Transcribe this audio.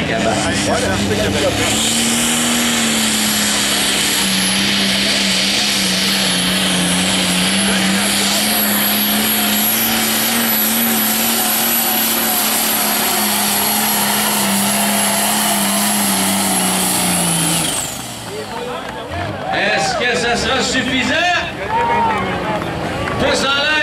cabane. Est-ce que ça sera suffisant? Tous en l'air!